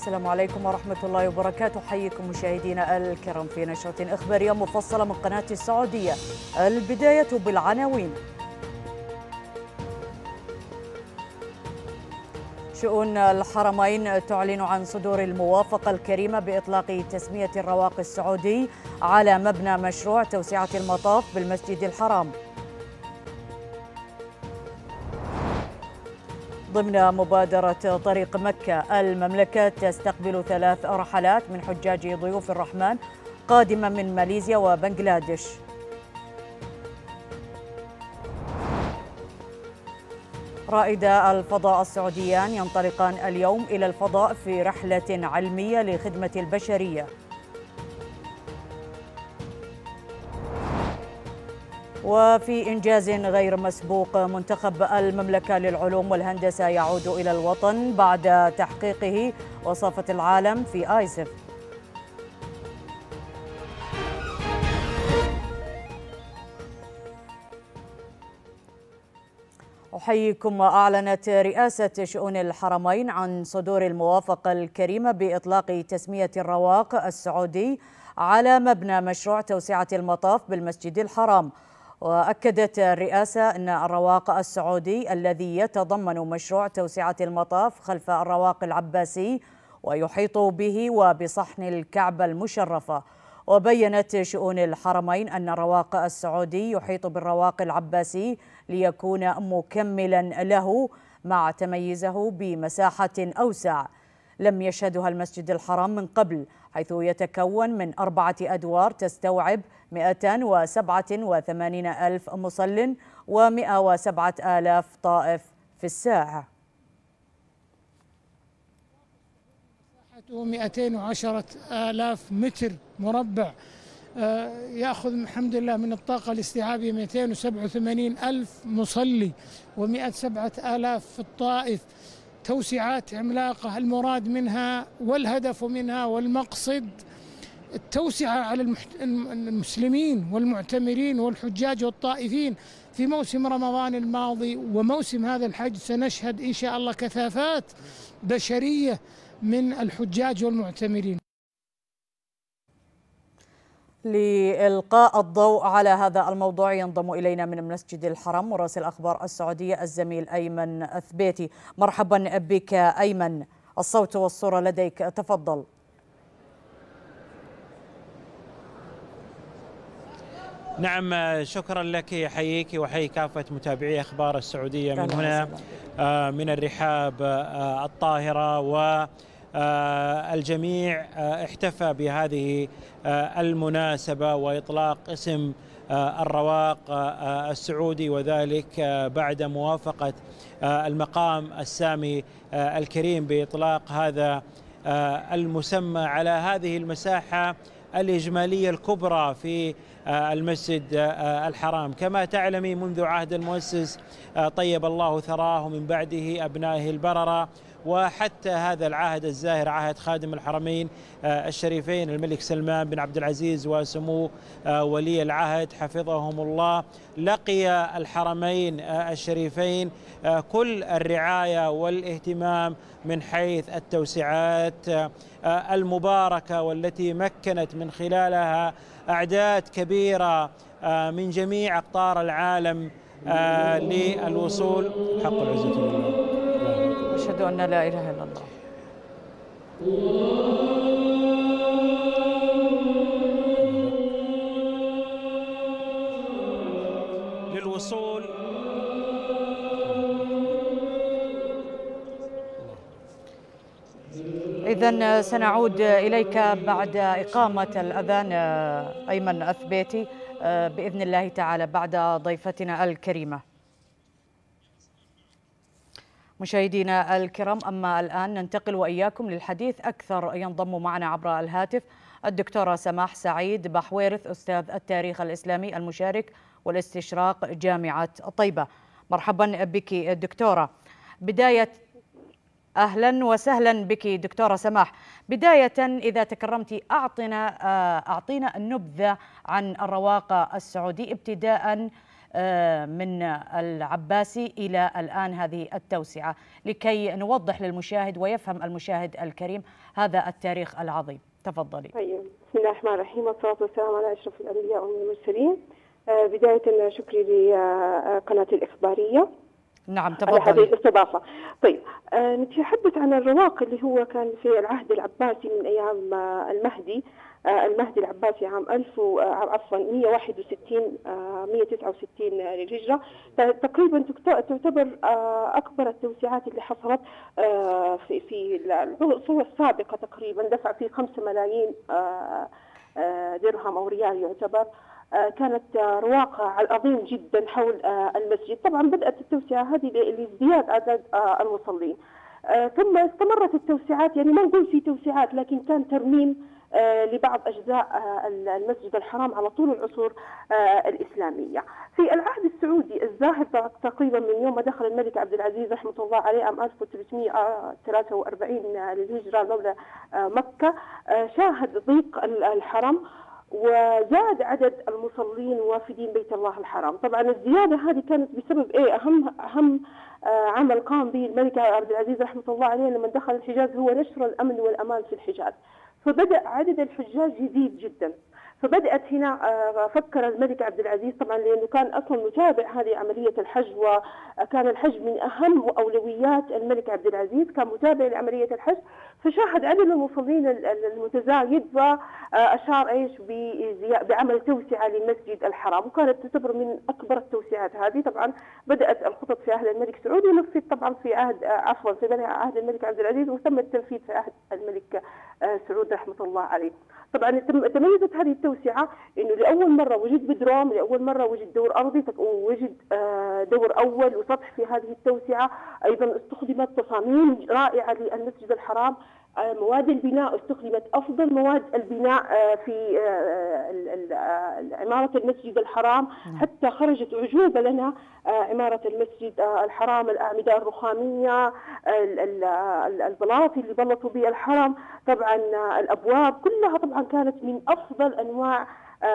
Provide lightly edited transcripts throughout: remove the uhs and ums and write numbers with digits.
السلام عليكم ورحمة الله وبركاته. حييكم مشاهدينا الكرام في نشرة إخبارية مفصلة من قناة السعودية. البداية بالعناوين. شؤون الحرمين تعلن عن صدور الموافقة الكريمة بإطلاق تسمية الرواق السعودي على مبنى مشروع توسعة المطاف بالمسجد الحرام. ضمن مبادرة طريق مكة، المملكة تستقبل 3 رحلات من حجاج ضيوف الرحمن قادمة من ماليزيا وبنغلاديش. رائدا الفضاء السعوديان ينطلقان اليوم إلى الفضاء في رحلة علمية لخدمة البشرية. وفي إنجاز غير مسبوق، منتخب المملكة للعلوم والهندسة يعود إلى الوطن بعد تحقيقه وصافة العالم في آيسف. أحييكم. أعلنت رئاسة شؤون الحرمين عن صدور الموافقة الكريمة بإطلاق تسمية الرواق السعودي على مبنى مشروع توسعة المطاف بالمسجد الحرام. وأكدت الرئاسة أن الرواق السعودي الذي يتضمن مشروع توسعة المطاف خلف الرواق العباسي ويحيط به وبصحن الكعبة المشرفة. وبينت شؤون الحرمين أن الرواق السعودي يحيط بالرواق العباسي ليكون مكملا له مع تميزه بمساحة أوسع لم يشهدها المسجد الحرام من قبل، حيث يتكون من 4 أدوار تستوعب 287 ألف مصل و107 آلاف طائف في الساعة. 210 آلاف متر مربع، يأخذ الحمد لله من الطاقة الاستيعابية 287 ألف مصلي و107 آلاف في الطائف. توسعات عملاقة، المراد منها والهدف منها والمقصد التوسعة على المسلمين والمعتمرين والحجاج والطائفين. في موسم رمضان الماضي وموسم هذا الحج سنشهد إن شاء الله كثافات بشرية من الحجاج والمعتمرين. لإلقاء الضوء على هذا الموضوع ينضم إلينا من المسجد الحرام مراسل أخبار السعودية الزميل أيمن أثبيتي. مرحبا بك أيمن، الصوت والصورة لديك، تفضل. نعم، شكرا لك، يحييك وحيي كافة متابعي أخبار السعودية من هنا من الرحاب الطاهرة. والجميع احتفى بهذه المناسبة وإطلاق اسم الرواق السعودي، وذلك بعد موافقة المقام السامي الكريم بإطلاق هذا المسمى على هذه المساحة الإجمالية الكبرى في المسجد الحرام. كما تعلمي منذ عهد المؤسس طيب الله ثراه ومن بعده أبنائه البررة، وحتى هذا العهد الزاهر عهد خادم الحرمين الشريفين الملك سلمان بن عبد العزيز وسمو ولي العهد حفظهم الله، لقي الحرمين الشريفين كل الرعاية والاهتمام من حيث التوسعات المباركة، والتي مكنت من خلالها أعداد كبيرة من جميع أقطار العالم للوصول. حق العزة لله. أشهد أن لا إله إلا الله. للوصول. إذن سنعود إليك بعد إقامة الأذان أيمن أثبيتي بإذن الله تعالى بعد ضيفتنا الكريمة. مشاهدينا الكرام، أما الآن ننتقل وإياكم للحديث أكثر. ينضم معنا عبر الهاتف الدكتورة سماح سعيد بحويرث، أستاذ التاريخ الإسلامي المشارك والاستشراق جامعة طيبة. مرحبا بك دكتورة. أهلا وسهلا بك دكتورة سماح. بداية إذا تكرمتي أعطينا النبذة عن الرواق السعودي ابتداء من العباسي إلى الآن هذه التوسعة، لكي نوضح للمشاهد ويفهم المشاهد الكريم هذا التاريخ العظيم. تفضلي. أيوة. بسم الله الرحمن الرحيم، والصلاة والسلام على أشرف الأنبياء والمرسلين. بداية شكري لقناة الإخبارية نعم على هذه تفضلي. الاستضافة. طيب نتحدث عن الرواق اللي هو كان في العهد العباسي من أيام المهدي العباسي عام 169 للهجرة. تقريبا تعتبر أكبر التوسعات اللي حصلت في العصور السابقة. تقريبا دفع فيه 5 ملايين درهم أو ريال يعتبر. كانت رواق عظيم جدا حول المسجد. طبعا بدأت التوسعة هذه لازدياد عدد المصلين، ثم استمرت التوسعات، يعني ما نقول في توسعات لكن كان ترميم لبعض أجزاء المسجد الحرام على طول العصور الإسلامية. في العهد السعودي الزاهر تقريبا من يوم ما دخل الملك عبد العزيز رحمة الله عليه عام 1343 للهجرة مولى مكة، شاهد ضيق الحرم وزاد عدد المصلين وافدين بيت الله الحرام. طبعا الزيادة هذه كانت بسبب أهم عمل قام به الملك عبد العزيز رحمة الله عليه لما دخل الحجاز، هو نشر الأمن والأمان في الحجاز. فبدأ عدد الحجاج يزيد جدا. فبدأت هنا فكر الملك عبد العزيز، طبعا لأنه كان أصلا متابع هذه عملية الحج، وكان الحج من أهم أولويات الملك عبد العزيز، كان متابع لعملية الحج. فشاهد عدد المصلين المتزايد وأشار بعمل توسعة للمسجد الحرام، وكانت تعتبر من أكبر التوسعات هذه. طبعا بدأت الخطط في عهد الملك سعود ونفذت طبعا في عهد عهد الملك عبد العزيز، وتم التنفيذ في عهد الملك سعود رحمة الله عليه. طبعا تميزت هذه التوسعة انه لاول مرة وجد بدروم، لاول مرة وجد دور ارضي، ووجد دور اول وسطح في هذه التوسعة. ايضا استخدمت تصاميم رائعة للمسجد الحرام. مواد البناء استخدمت أفضل مواد البناء في عمارة المسجد الحرام، حتى خرجت أعجوبة لنا عمارة المسجد الحرام. الأعمدة الرخامية، البلاط اللي بلطوا به الحرم، طبعا الأبواب كلها طبعا كانت من أفضل أنواع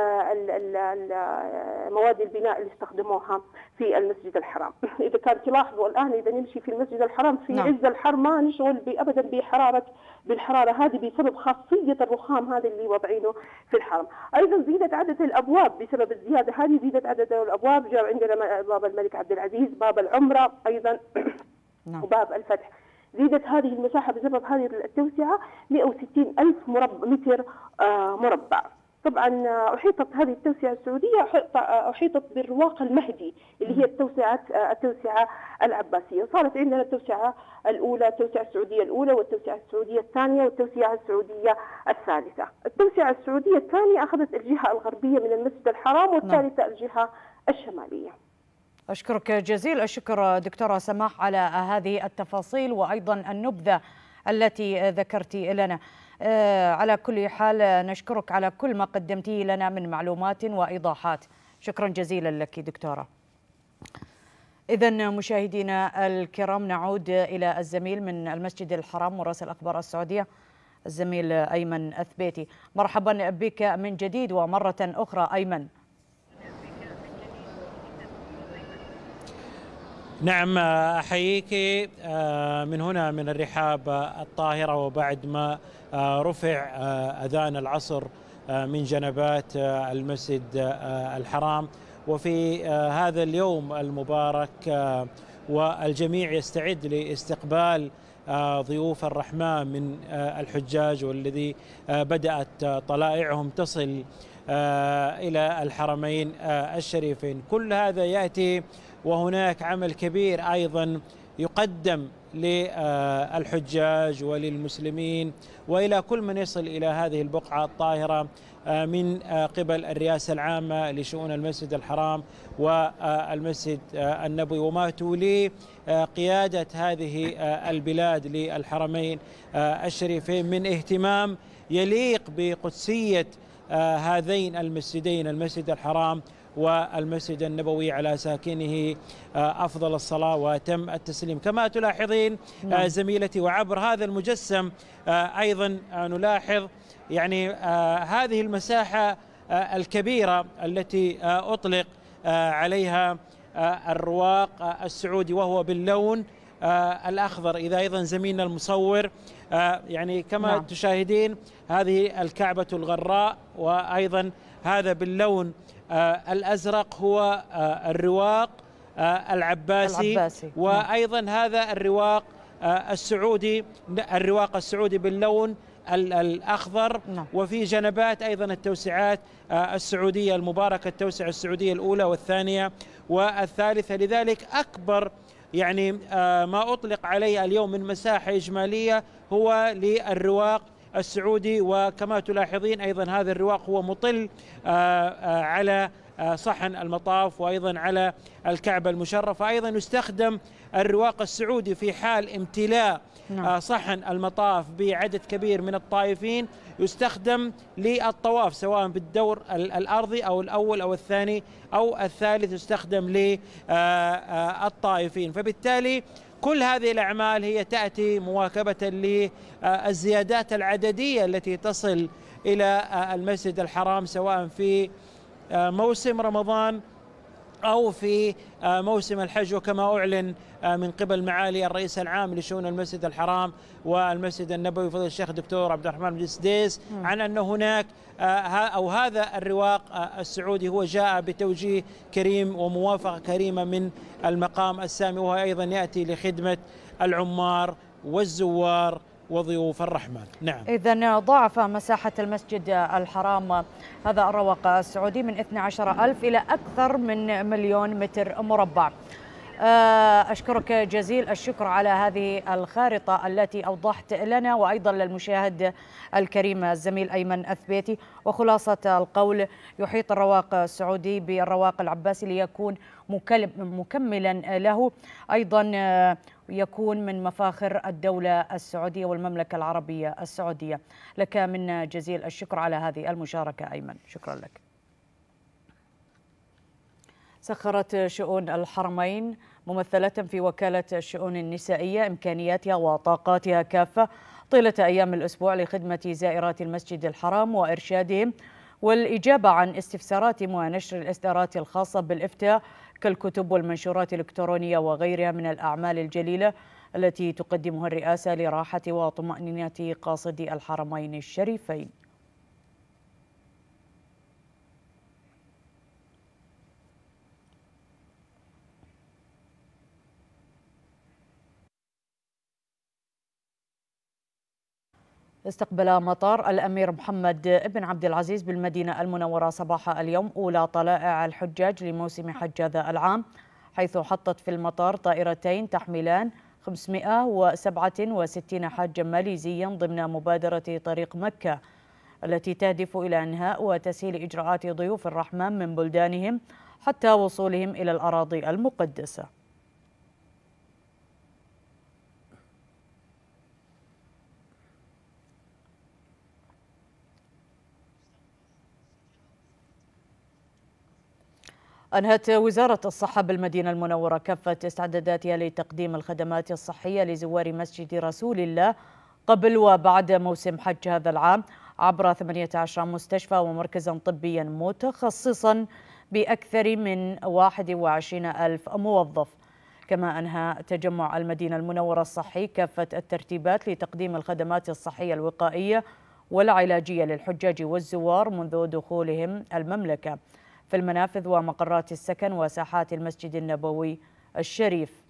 مواد البناء اللي استخدموها في المسجد الحرام. إذا كان تلاحظوا الآن إذا نمشي في المسجد الحرام في عز الحر ما نشغل أبدا بالحرارة هذه بسبب خاصية الرخام هذا اللي وضعينه في الحرم. أيضا زيدت عدد الأبواب بسبب الزيادة هذه، زيدت عدد الأبواب. جاء عندنا باب الملك عبد العزيز، باب العمرة أيضا وباب الفتح. زيدت هذه المساحة بسبب هذه التوسعة 160,000 متر مربع. طبعا أحيطت هذه التوسعة السعودية أحيطت بالرواق المهدي اللي هي التوسعة العباسية. صارت عندنا التوسعة الأولى، التوسعة السعودية الأولى، والتوسعة السعودية الثانية، والتوسعة السعودية الثالثة. التوسعة السعودية الثانية أخذت الجهة الغربية من المسجد الحرام، والثالثة الجهة الشمالية. أشكرك جزيل الشكر دكتورة سماح على هذه التفاصيل وأيضا النبذة التي ذكرتي لنا. على كل حال نشكرك على كل ما قدمتيه لنا من معلومات وإيضاحات. شكرا جزيلا لك دكتورة. إذن مشاهدينا الكرام نعود إلى الزميل من المسجد الحرام مراسل أخبار السعودية الزميل أيمن أثبيتي. مرحبا بك من جديد ومرة أخرى أيمن. نعم أحييك من هنا من الرحاب الطاهرة، وبعد ما رفع أذان العصر من جنبات المسجد الحرام، وفي هذا اليوم المبارك والجميع يستعد لاستقبال ضيوف الرحمن من الحجاج، والذي بدأت طلائعهم تصل إلى الحرمين الشريفين. كل هذا يأتي وهناك عمل كبير أيضا يقدم للحجاج وللمسلمين وإلى كل من يصل إلى هذه البقعة الطاهرة من قبل الرئاسة العامة لشؤون المسجد الحرام والمسجد النبوي، وما تولي قيادة هذه البلاد للحرمين الشريفين من اهتمام يليق بقدسية هذين المسجدين، المسجد الحرام والمسجد النبوي، على ساكنه أفضل الصلاة وتم التسليم. كما تلاحظين زميلتي، وعبر هذا المجسم أيضا نلاحظ يعني هذه المساحة الكبيرة التي أطلق عليها الرواق السعودي وهو باللون الأخضر. إذا أيضا زميلنا المصور يعني كما تشاهدين هذه الكعبة الغراء، وأيضا هذا باللون الأزرق هو الرواق العباسي، وأيضا هذا الرواق السعودي، الرواق السعودي باللون الأخضر. وفي جنبات أيضا التوسعات السعودية المباركة، التوسعة السعودية الأولى والثانية والثالثة. لذلك أكبر يعني ما أطلق عليه اليوم من مساحة إجمالية هو للرواق السعودي. وكما تلاحظين أيضا هذا الرواق هو مطل على صحن المطاف وأيضا على الكعبة المشرفة. أيضا يستخدم الرواق السعودي في حال امتلاء صحن المطاف بعدد كبير من الطائفين، يستخدم للطواف سواء بالدور الأرضي أو الأول أو الثاني أو الثالث، يستخدم للطائفين. فبالتالي كل هذه الأعمال هي تأتي مواكبة للزيادات العددية التي تصل إلى المسجد الحرام سواء في موسم رمضان أو في موسم الحج. وكما أعلن من قبل معالي الرئيس العام لشؤون المسجد الحرام والمسجد النبوي فضيلة الشيخ الدكتور عبد الرحمن بن سديس عن أن هناك أو هذا الرواق السعودي هو جاء بتوجيه كريم وموافقة كريمة من المقام السامي، وهو أيضا يأتي لخدمة العمار والزوار وضيوف الرحمن. نعم، إذن ضاعف مساحة المسجد الحرام هذا الرواق السعودي من 12,000 إلى أكثر من 1,000,000 متر مربع. أشكرك جزيل الشكر على هذه الخارطة التي أوضحت لنا وأيضا للمشاهد الكريم الزميل أيمن أثبيتي. وخلاصة القول يحيط الرواق السعودي بالرواق العباسي ليكون مكملا له، أيضا يكون من مفاخر الدولة السعودية والمملكة العربية السعودية. لك من جزيل الشكر على هذه المشاركة أيمن، شكرا لك. سخرت شؤون الحرمين ممثلة في وكالة الشؤون النسائية إمكانياتها وطاقاتها كافة طيلة أيام الأسبوع لخدمة زائرات المسجد الحرام وإرشادهم والإجابة عن استفساراتهم ونشر الإصدارات الخاصة بالإفتاء كالكتب والمنشورات الإلكترونية وغيرها من الأعمال الجليلة التي تقدمها الرئاسة لراحة وطمأنينة قاصدي الحرمين الشريفين. استقبل مطار الأمير محمد بن عبد العزيز بالمدينة المنورة صباح اليوم أولى طلائع الحجاج لموسم حج هذا العام، حيث حطت في المطار طائرتين تحملان 567 حاجا ماليزيا ضمن مبادرة طريق مكة التي تهدف إلى إنهاء وتسهيل إجراءات ضيوف الرحمن من بلدانهم حتى وصولهم إلى الأراضي المقدسة. أنهت وزارة الصحة بالمدينة المنورة كافة استعداداتها لتقديم الخدمات الصحية لزوار مسجد رسول الله قبل وبعد موسم حج هذا العام عبر 18 مستشفى ومركزا طبيا متخصصا بأكثر من 21,000 موظف. كما أنهى تجمع المدينة المنورة الصحي كافة الترتيبات لتقديم الخدمات الصحية الوقائية والعلاجية للحجاج والزوار منذ دخولهم المملكة في المنافذ ومقرات السكن وساحات المسجد النبوي الشريف.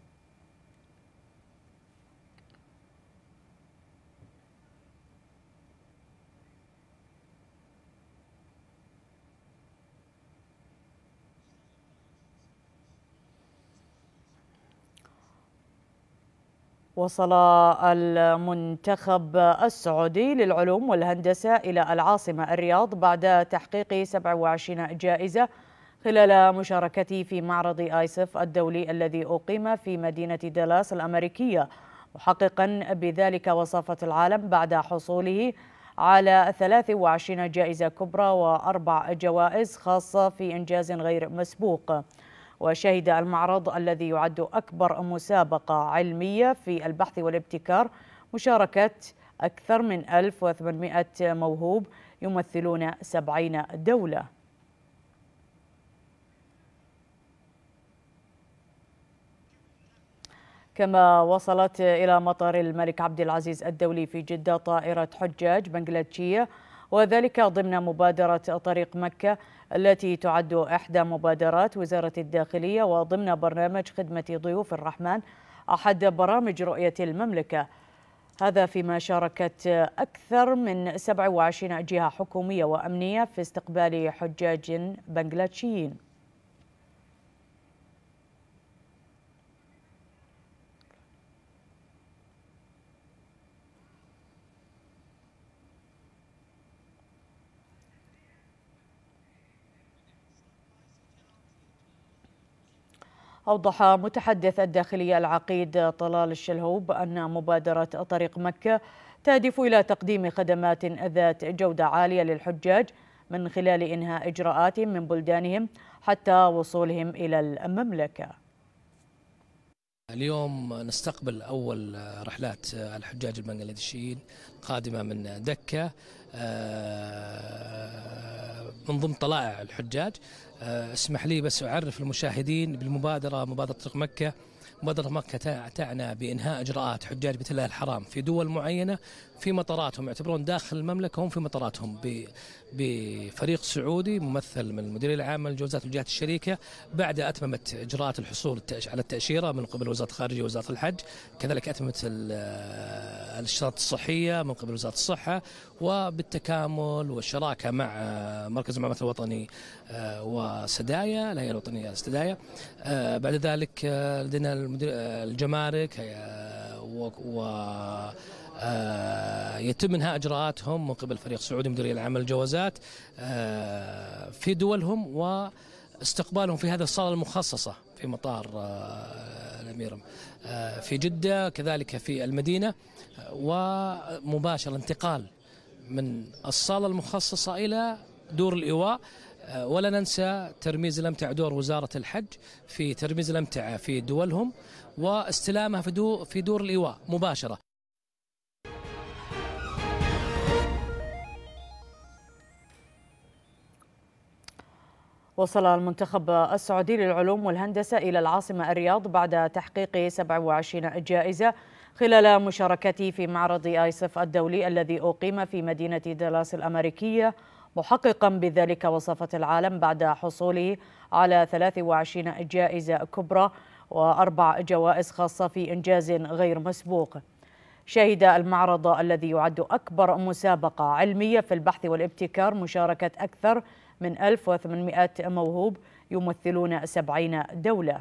وصل المنتخب السعودي للعلوم والهندسة إلى العاصمة الرياض بعد تحقيق 27 جائزة خلال مشاركته في معرض آيسف الدولي الذي أقيم في مدينة دالاس الأمريكية، محققا بذلك وصافة العالم بعد حصوله على 23 جائزة كبرى و4 جوائز خاصة في إنجاز غير مسبوق. وشهد المعرض الذي يعد أكبر مسابقة علمية في البحث والابتكار مشاركة أكثر من 1800 موهوب يمثلون 70 دولة. كما وصلت إلى مطار الملك عبد العزيز الدولي في جدة طائرة حجاج بنغلاديشية، وذلك ضمن مبادرة طريق مكة التي تعد إحدى مبادرات وزارة الداخلية وضمن برنامج خدمة ضيوف الرحمن أحد برامج رؤية المملكة. هذا فيما شاركت أكثر من 27 جهة حكومية وأمنية في استقبال حجاج بنغلاديشيين. أوضح متحدث الداخلية العقيد طلال الشلهوب أن مبادرة طريق مكة تهدف إلى تقديم خدمات ذات جودة عالية للحجاج من خلال إنهاء إجراءات من بلدانهم حتى وصولهم إلى المملكة. اليوم نستقبل أول رحلات الحجاج البنغلاديشيين قادمة من دكة من ضمن طلائع الحجاج. اسمح لي بس أعرف المشاهدين بالمبادرة، مبادرة طريق مكة. مبادرة مكة تعنى بإنهاء إجراءات حجاج بيت الله الحرام في دول معينة في مطاراتهم، يعتبرون داخل المملكة هم في مطاراتهم بفريق سعودي ممثل من المديرية العامة للجوازات والجهات الشريكة بعد أتممت إجراءات الحصول على التأشيرة من قبل وزارة الخارجية ووزارة الحج، كذلك أتممت الاشتراطات الصحية من قبل وزارة الصحة، وبالتكامل والشراكة مع مركز المعلومات الوطني وسدايا الهيئة الوطنية للسدايا. بعد ذلك لدينا الجمارك يتم انهاء اجراءاتهم من قبل فريق سعودي مديرية العامة للجوازات في دولهم واستقبالهم في هذه الصالة المخصصة في مطار الأمير في جدة، كذلك في المدينة، ومباشرة انتقال من الصالة المخصصة إلى دور الإيواء. ولا ننسى ترميز الأمتعة، دور وزارة الحج في ترميز الأمتعة في دولهم واستلامها في دور الإيواء مباشرة. وصل المنتخب السعودي للعلوم والهندسة إلى العاصمة الرياض بعد تحقيق 27 جائزة خلال مشاركته في معرض آيسف الدولي الذي أقيم في مدينة دالاس الأمريكية، محققا بذلك وصفة العالم بعد حصوله على 23 جائزة كبرى و4 جوائز خاصة في إنجاز غير مسبوق. شهد المعرض الذي يعد أكبر مسابقة علمية في البحث والابتكار مشاركة أكثر من 1800 موهوب يمثلون 70 دولة.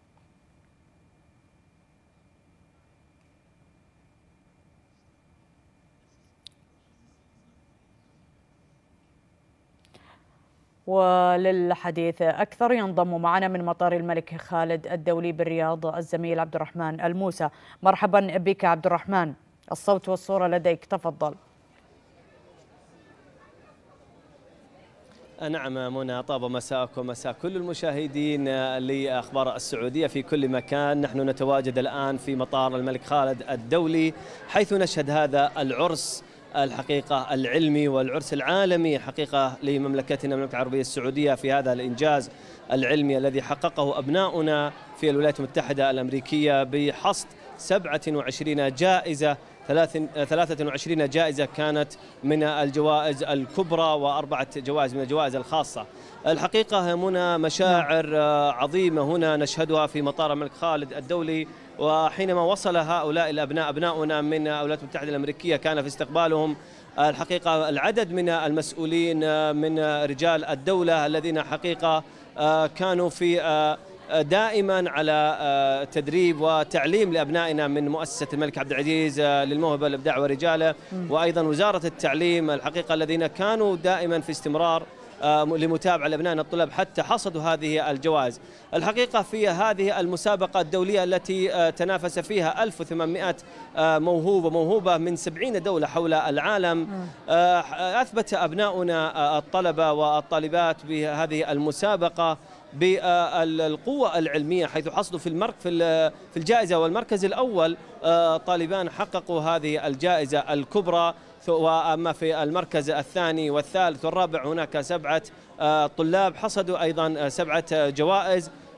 وللحديث أكثر ينضم معنا من مطار الملك خالد الدولي بالرياض الزميل عبد الرحمن الموسى. مرحبا بك عبد الرحمن، الصوت والصورة لديك، تفضل. نعم منى، طاب مساءكم ومساء كل المشاهدين لأخبار السعودية في كل مكان. نحن نتواجد الآن في مطار الملك خالد الدولي حيث نشهد هذا العرس الحقيقة العلمي والعرس العالمي حقيقة لمملكتنا المملكة العربية السعودية في هذا الإنجاز العلمي الذي حققه أبناؤنا في الولايات المتحدة الأمريكية بحصد 27 جائزة، 23 جائزة كانت من الجوائز الكبرى و4 جوائز من الجوائز الخاصة. الحقيقة هنا مشاعر عظيمة هنا نشهدها في مطار الملك خالد الدولي، وحينما وصل هؤلاء الأبناء أبناؤنا من الولايات المتحدة الأمريكية كان في استقبالهم الحقيقة العدد من المسؤولين من رجال الدولة الذين حقيقة كانوا في دائما على تدريب وتعليم لأبنائنا من مؤسسة الملك عبد العزيز للموهبة والإبداع والرجالة، وأيضا وزارة التعليم الحقيقة الذين كانوا دائما في استمرار لمتابعة لأبنائنا الطلاب حتى حصدوا هذه الجوائز. الحقيقة في هذه المسابقة الدولية التي تنافس فيها 1800 موهوبة من 70 دولة حول العالم، أثبت أبناؤنا الطلبة والطالبات بهذه المسابقة بالقوة العلمية، حيث حصلوا في الجائزة والمركز الأول طالبان حققوا هذه الجائزة الكبرى، وأما في المركز الثاني والثالث والرابع هناك 7 طلاب حصدوا أيضا 7 جوائز.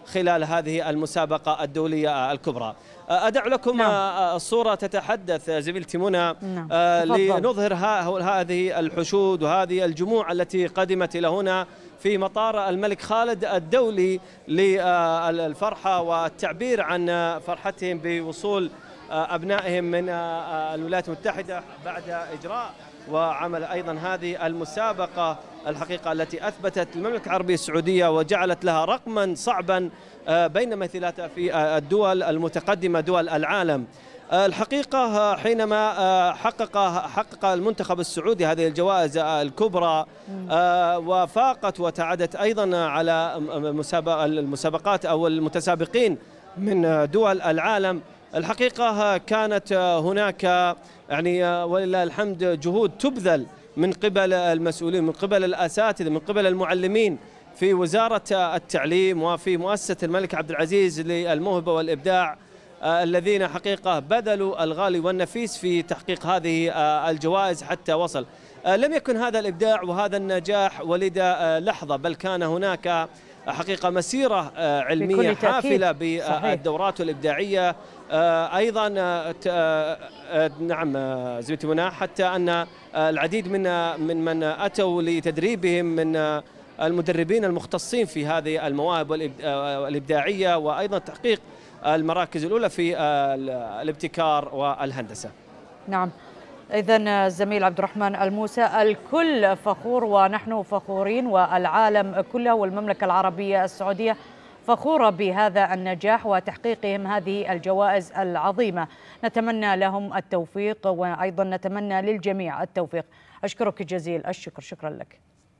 خلال هذه المسابقة الدولية الكبرى. أدع لكم الصورة تتحدث زميلتي منى لنظهر هذه الحشود وهذه الجموع التي قدمت إلى هنا في مطار الملك خالد الدولي للفرحة والتعبير عن فرحتهم بوصول أبنائهم من الولايات المتحدة بعد إجراء وعمل أيضا هذه المسابقة الحقيقة التي أثبتت المملكة العربية السعودية وجعلت لها رقما صعبا بين مثيلاتها في الدول المتقدمة دول العالم. الحقيقة حينما حقق المنتخب السعودي هذه الجوائز الكبرى وفاقت وتعدت أيضا على المسابقات أو المتسابقين من دول العالم، الحقيقة كانت هناك يعني ولله الحمد جهود تبذل من قبل المسؤولين، من قبل الأساتذة، من قبل المعلمين في وزارة التعليم وفي مؤسسة الملك عبد العزيز للموهبة والإبداع، الذين حقيقة بذلوا الغالي والنفيس في تحقيق هذه الجوائز حتى وصل. لم يكن هذا الإبداع وهذا النجاح ولد لحظة، بل كان هناك حقيقة مسيرة علمية حافلة بالدورات الإبداعية أيضا. نعم زميلتي منى، حتى أن العديد من أتوا لتدريبهم من المدربين المختصين في هذه المواهب الإبداعية وأيضا تحقيق المراكز الأولى في الابتكار والهندسة. نعم، إذن الزميل عبد الرحمن الموسى، الكل فخور ونحن فخورين والعالم كله والمملكة العربية السعودية فخورة بهذا النجاح وتحقيقهم هذه الجوائز العظيمة. نتمنى لهم التوفيق وأيضا نتمنى للجميع التوفيق. أشكرك جزيل الشكر، شكرا لك.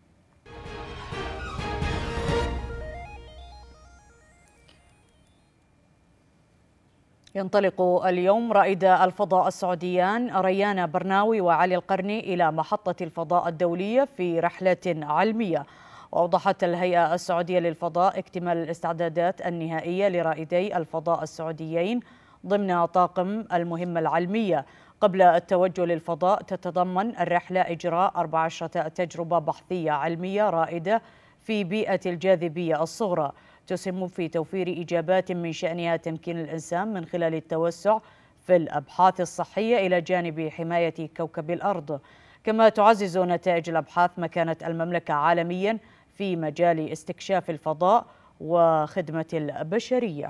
ينطلق اليوم رائدا الفضاء السعوديان ريان برناوي وعلي القرني إلى محطة الفضاء الدولية في رحلة علمية. وأوضحت الهيئة السعودية للفضاء اكتمال الاستعدادات النهائية لرائدي الفضاء السعوديين ضمن طاقم المهمة العلمية. قبل التوجه للفضاء تتضمن الرحلة إجراء 14 تجربة بحثية علمية رائدة في بيئة الجاذبية الصغرى، تسهم في توفير إجابات من شأنها تمكين الإنسان من خلال التوسع في الأبحاث الصحية إلى جانب حماية كوكب الأرض. كما تعزز نتائج الأبحاث مكانة المملكة عالميا في مجال استكشاف الفضاء وخدمة البشرية.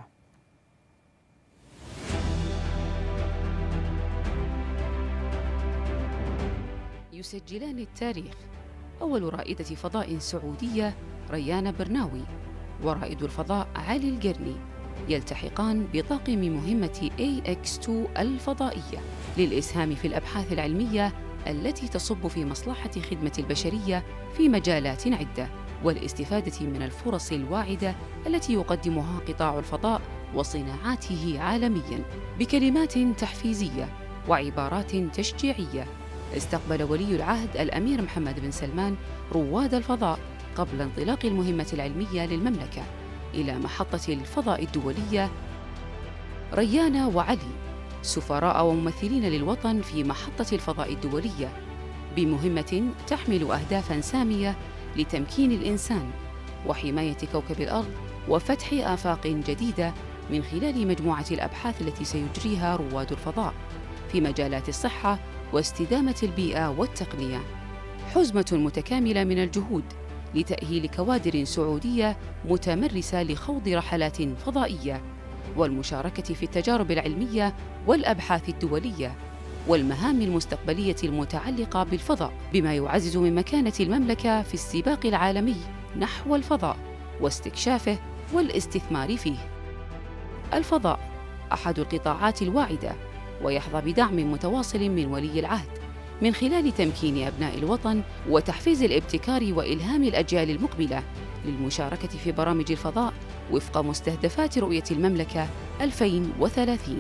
يسجلان التاريخ. أول رائدة فضاء سعودية ريان برناوي ورائد الفضاء علي القرني يلتحقان بطاقم مهمة AX2 الفضائية للإسهام في الأبحاث العلمية التي تصب في مصلحة خدمة البشرية في مجالات عدة، والاستفادة من الفرص الواعدة التي يقدمها قطاع الفضاء وصناعاته عالمياً. بكلمات تحفيزية وعبارات تشجيعية استقبل ولي العهد الأمير محمد بن سلمان رواد الفضاء قبل انطلاق المهمة العلمية للمملكة إلى محطة الفضاء الدولية ريان وعلي، سفراء وممثلين للوطن في محطة الفضاء الدولية، بمهمة تحمل أهدافاً سامية لتمكين الإنسان وحماية كوكب الأرض وفتح آفاق جديدة من خلال مجموعة الأبحاث التي سيجريها رواد الفضاء في مجالات الصحة واستدامة البيئة والتقنية. حزمة متكاملة من الجهود لتأهيل كوادر سعودية متمرسة لخوض رحلات فضائية والمشاركة في التجارب العلمية والأبحاث الدولية والمهام المستقبلية المتعلقة بالفضاء، بما يعزز من مكانة المملكة في السباق العالمي نحو الفضاء واستكشافه والاستثمار فيه. الفضاء أحد القطاعات الواعدة ويحظى بدعم متواصل من ولي العهد من خلال تمكين أبناء الوطن وتحفيز الابتكار وإلهام الأجيال المقبلة للمشاركة في برامج الفضاء وفق مستهدفات رؤية المملكة 2030.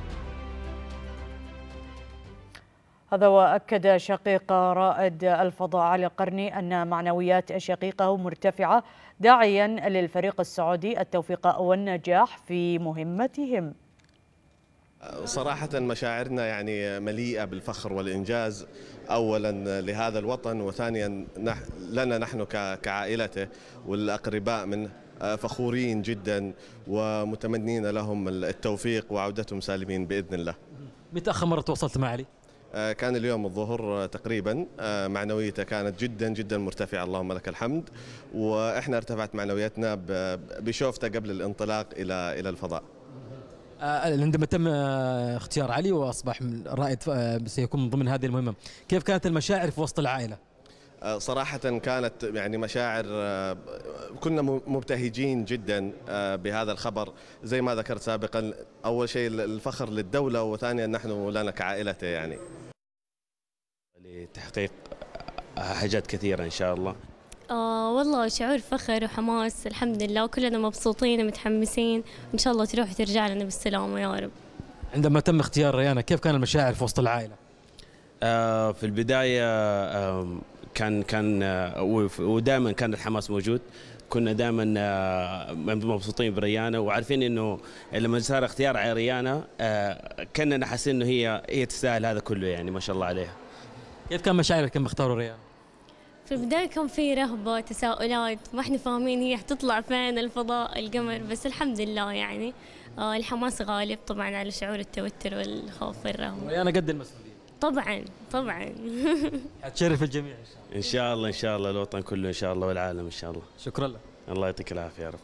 هذا وأكد شقيق رائد الفضاء علي القرني أن معنويات شقيقه مرتفعة، داعيا للفريق السعودي التوفيق والنجاح في مهمتهم. صراحة مشاعرنا يعني مليئة بالفخر والإنجاز، أولا لهذا الوطن، وثانيا لنا نحن كعائلته والأقرباء منه، فخورين جدا ومتمنين لهم التوفيق وعودتهم سالمين بإذن الله. متى آخر مرة تواصلت مع علي؟ كان اليوم الظهر تقريبا. معنويته كانت جدا جدا مرتفعة اللهم لك الحمد، وإحنا ارتفعت معنويتنا بشوفته قبل الانطلاق إلى الفضاء. عندما تم اختيار علي وأصبح رائد سيكون من ضمن هذه المهمة، كيف كانت المشاعر في وسط العائلة؟ صراحة كانت يعني مشاعر، كنا مبتهجين جدا بهذا الخبر. زي ما ذكرت سابقا، أول شيء الفخر للدولة، وثانيا نحن لنا كعائلته يعني لتحقيق حاجات كثيرة إن شاء الله. والله شعور فخر وحماس، الحمد لله، وكلنا مبسوطين ومتحمسين، وإن شاء الله تروح وترجع لنا بالسلامة يا رب. عندما تم اختيار ريانا، كيف كان المشاعر في وسط العائلة؟ في البداية كان ودائما كان الحماس موجود. كنا دائما مبسوطين بريانا، وعارفين انه لما صار اختيار ريانا كنا حاسين انه هي تستاهل هذا كله، يعني ما شاء الله عليها. كيف كان مشاعرك لما اختاروا ريانا؟ في البداية كان في رهبة، تساؤلات، ما احنا فاهمين هي حتطلع فين، الفضاء، القمر، بس الحمد لله يعني الحماس غالب طبعا على شعور التوتر والخوف والرهبة. ريانا قد المسؤولية؟ طبعا هتشرف الجميع ان شاء الله. ان شاء الله الوطن كله ان شاء الله والعالم ان شاء الله. شكرا لك. الله يعطيك العافيه يا رب.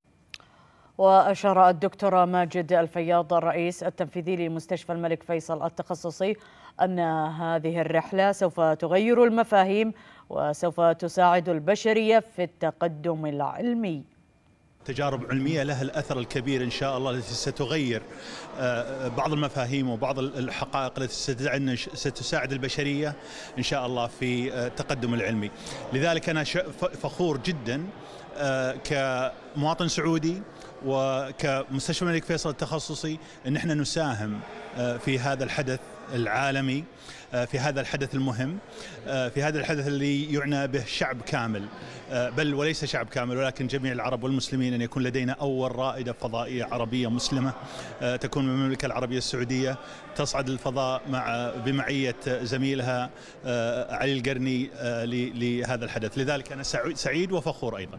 وأشار الدكتور ماجد الفياض الرئيس التنفيذي لمستشفى الملك فيصل التخصصي أن هذه الرحلة سوف تغير المفاهيم وسوف تساعد البشرية في التقدم العلمي. تجارب علمية لها الأثر الكبير إن شاء الله، التي ستغير بعض المفاهيم وبعض الحقائق التي ستساعد البشرية إن شاء الله في التقدم العلمي. لذلك أنا فخور جدا كمواطن سعودي وكمستشفى الملك فيصل التخصصي أن احنا نساهم في هذا الحدث العالمي، في هذا الحدث المهم، في هذا الحدث اللي يعنى به شعب كامل، بل وليس شعب كامل ولكن جميع العرب والمسلمين، أن يكون لدينا أول رائدة فضائية عربية مسلمة تكون من المملكة العربية السعودية، تصعد للفضاء بمعية زميلها علي القرني لهذا الحدث. لذلك أنا سعيد وفخور أيضا.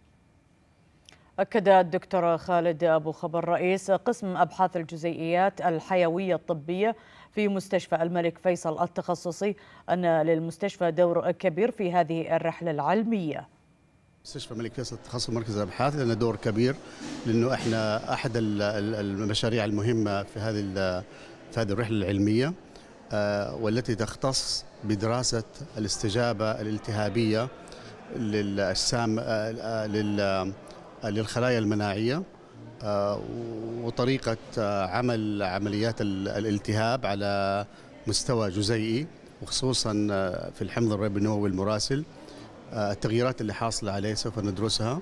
أكد الدكتور خالد أبو خبر رئيس قسم أبحاث الجزيئيات الحيوية الطبية في مستشفى الملك فيصل التخصصي أن للمستشفى دور كبير في هذه الرحلة العلمية. مستشفى الملك فيصل التخصصي مركز الأبحاث لنا دور كبير، لأنه إحنا أحد المشاريع المهمة في هذه الرحلة العلمية، والتي تختص بدراسة الاستجابة الالتهابية للخلايا المناعية وطريقة عمل عمليات الالتهاب على مستوى جزيئي، وخصوصا في الحمض الربوي المراسل. التغييرات اللي حاصلة عليه سوف ندرسها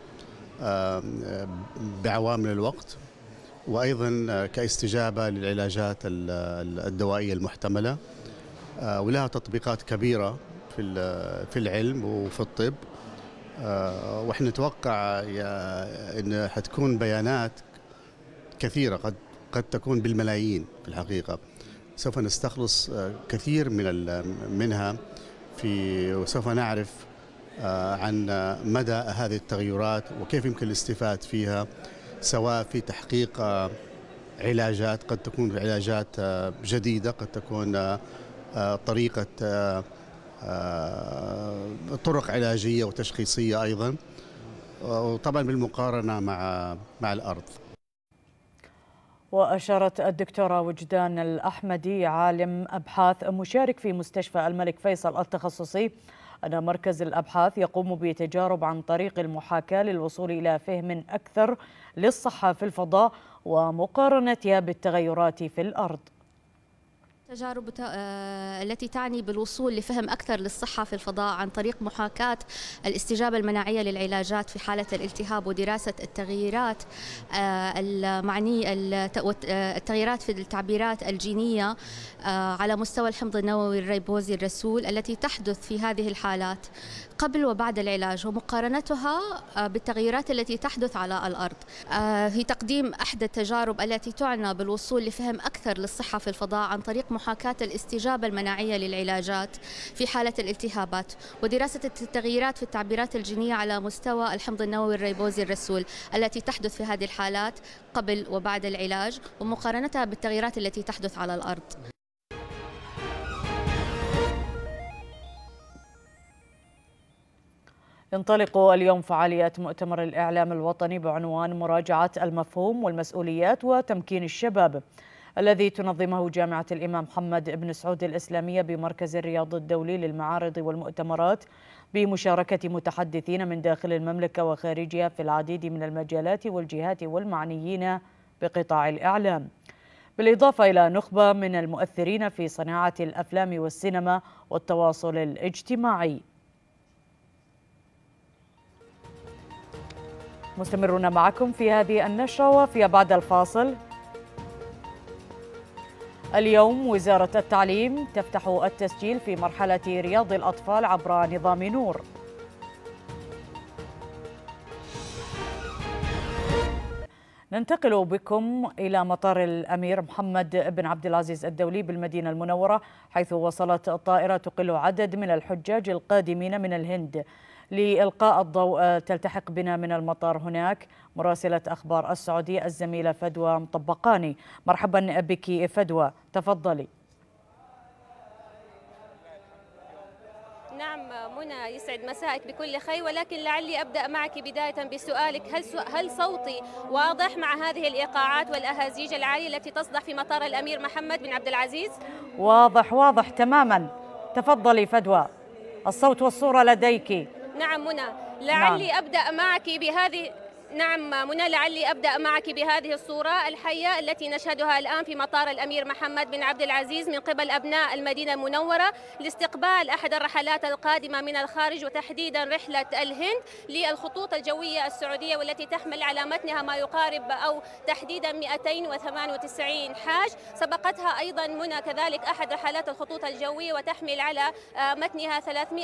بعوامل الوقت، وأيضا كاستجابة للعلاجات الدوائية المحتملة، ولها تطبيقات كبيرة في العلم وفي الطب. واحنا نتوقع ان حتكون بيانات كثيره قد تكون بالملايين في الحقيقه. سوف نستخلص كثير منها وسوف نعرف عن مدى هذه التغيرات وكيف يمكن الاستفادة فيها، سواء في تحقيق علاجات، قد تكون علاجات جديدة، قد تكون طريقة طرق علاجية وتشخيصية أيضا، وطبعا بالمقارنة مع الأرض. وأشارت الدكتورة وجدان الأحمدي عالم أبحاث مشارك في مستشفى الملك فيصل التخصصي أن مركز الأبحاث يقوم بتجارب عن طريق المحاكاة للوصول إلى فهم أكثر للصحة في الفضاء ومقارنتها بالتغيرات في الأرض. التجارب التي تعني بالوصول لفهم أكثر للصحة في الفضاء عن طريق محاكاة الاستجابة المناعية للعلاجات في حالة الالتهاب ودراسة التغييرات المعنية التغييرات في التعبيرات الجينية على مستوى الحمض النووي الريبوزي الرسول التي تحدث في هذه الحالات قبل وبعد العلاج ومقارنتها بالتغييرات التي تحدث على الأرض. في تقديم إحدى التجارب التي تعنى بالوصول لفهم أكثر للصحة في الفضاء عن طريق محاكاة الاستجابة المناعية للعلاجات في حالة الالتهابات ودراسة التغييرات في التعبيرات الجينية على مستوى الحمض النووي الريبوزي الرسول التي تحدث في هذه الحالات قبل وبعد العلاج ومقارنتها بالتغييرات التي تحدث على الأرض. ينطلق اليوم فعاليات مؤتمر الإعلام الوطني بعنوان مراجعة المفهوم والمسؤوليات وتمكين الشباب، الذي تنظمه جامعة الإمام محمد بن سعود الإسلامية بمركز الرياض الدولي للمعارض والمؤتمرات بمشاركة متحدثين من داخل المملكة وخارجها في العديد من المجالات والجهات والمعنيين بقطاع الإعلام، بالإضافة إلى نخبة من المؤثرين في صناعة الأفلام والسينما والتواصل الاجتماعي. مستمرون معكم في هذه النشرة وفي بعد الفاصل. اليوم وزارة التعليم تفتح التسجيل في مرحلة رياض الأطفال عبر نظام نور. ننتقل بكم إلى مطار الأمير محمد بن عبد العزيز الدولي بالمدينة المنورة، حيث وصلت الطائرة تقل عدد من الحجاج القادمين من الهند. لإلقاء الضوء تلتحق بنا من المطار هناك مراسلة أخبار السعودية الزميلة فدوى مطبقاني. مرحبا بك فدوى، تفضلي. نعم منى، يسعد مساءك بكل خير، ولكن لعلي أبدأ معك بداية بسؤالك، هل صوتي واضح مع هذه الإيقاعات والأهازيج العالية التي تصدح في مطار الأمير محمد بن عبد العزيز؟ واضح تماما، تفضلي فدوى، الصوت والصورة لديك. نعم منى، لعلي أبدأ معك بهذه الصورة الحية التي نشهدها الآن في مطار الأمير محمد بن عبد العزيز من قبل أبناء المدينة المنورة لاستقبال أحد الرحلات القادمة من الخارج، وتحديدا رحلة الهند للخطوط الجوية السعودية، والتي تحمل على متنها ما يقارب أو تحديدا 298 حاج. سبقتها أيضا منى كذلك أحد رحلات الخطوط الجوية وتحمل على متنها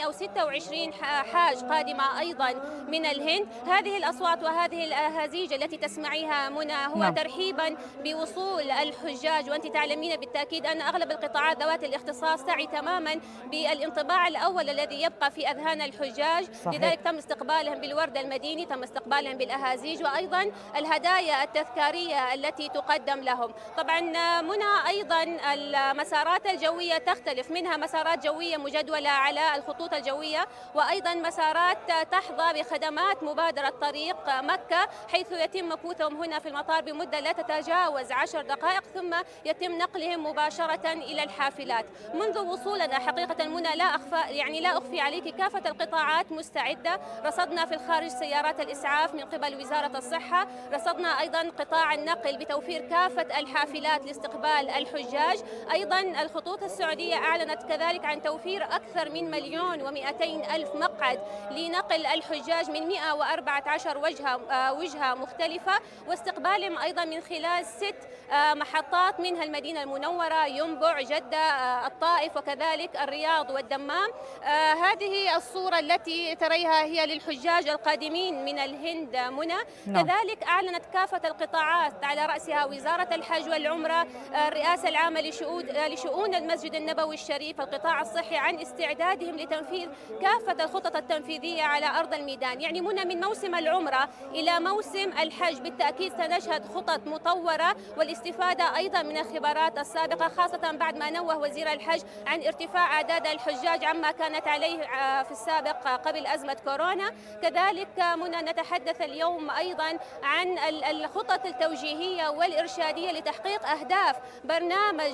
326 حاج قادمة أيضا من الهند. هذه الأصوات وهذه الأهازيج التي تسمعيها منى هو ترحيبا بوصول الحجاج، وأنت تعلمين بالتأكيد أن أغلب القطاعات ذوات الاختصاص تعي تماما بالانطباع الأول الذي يبقى في أذهان الحجاج. صحيح. لذلك تم استقبالهم بالورد المديني، تم استقبالهم بالأهازيج وأيضا الهدايا التذكارية التي تقدم لهم. طبعا منى أيضا المسارات الجوية تختلف، منها مسارات جوية مجدولة على الخطوط الجوية، وأيضا مسارات تحظى بخدمات مبادرة طريق مكة، حيث يتم مكوثهم هنا في المطار بمدة لا تتجاوز 10 دقائق، ثم يتم نقلهم مباشرة إلى الحافلات. منذ وصولنا حقيقة منى لا أخفي عليك كافة القطاعات مستعدة. رصدنا في الخارج سيارات الإسعاف من قبل وزارة الصحة، رصدنا أيضا قطاع النقل بتوفير كافة الحافلات لاستقبال الحجاج. أيضا الخطوط السعودية أعلنت كذلك عن توفير أكثر من 1,200,000 مقعد لنقل الحجاج من 114 وجهة مختلفة، واستقبالهم أيضا من خلال 6 محطات، منها المدينة المنورة، ينبع، جدة، الطائف، وكذلك الرياض والدمام. هذه الصورة التي تريها هي للحجاج القادمين من الهند منى. كذلك أعلنت كافة القطاعات على رأسها وزارة الحج والعمرة، الرئاسة العامة لشؤون المسجد النبوي الشريف، القطاع الصحي، عن استعدادهم لتنفيذ كافة الخطط التنفيذية على أرض الميدان. يعني منى من موسم العمرة إلى موسم الحج بالتأكيد سنشهد خطط مطورة والاستفادة أيضا من الخبرات السابقة، خاصة بعد ما نوه وزير الحج عن ارتفاع أعداد الحجاج عما كانت عليه في السابق قبل أزمة كورونا. كذلك منى نتحدث اليوم أيضا عن الخطط التوجيهية والإرشادية لتحقيق أهداف برنامج